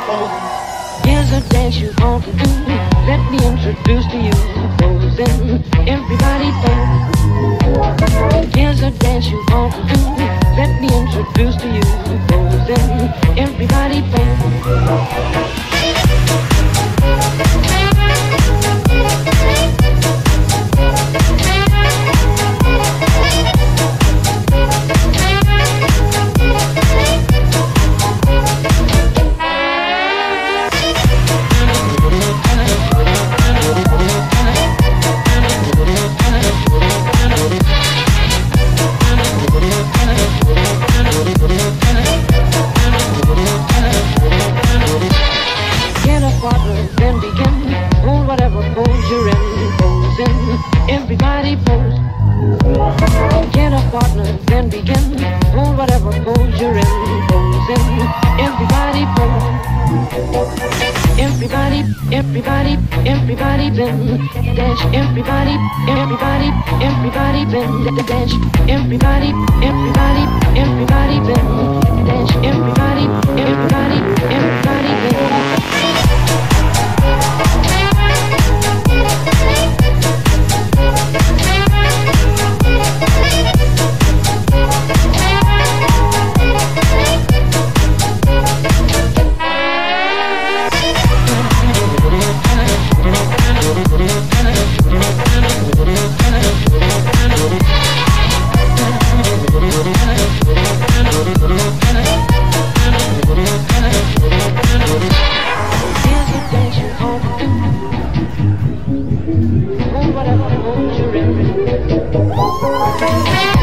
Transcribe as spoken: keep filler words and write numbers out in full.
Here's a dance you want to do. Let me introduce to you. Posing, everybody pose. Here's a dance you want to do. Let me introduce to you. Posing, everybody pose. Then begin, hold whatever pose you're in, posing, everybody pose. Get a partner, then begin, hold whatever pose you're in, posing, everybody pose. Everybody, everybody, everybody then dance, everybody, everybody, everybody then dance, everybody, everybody, everybody then dance, everybody, everybody, everybody then. Whatever mood you're in.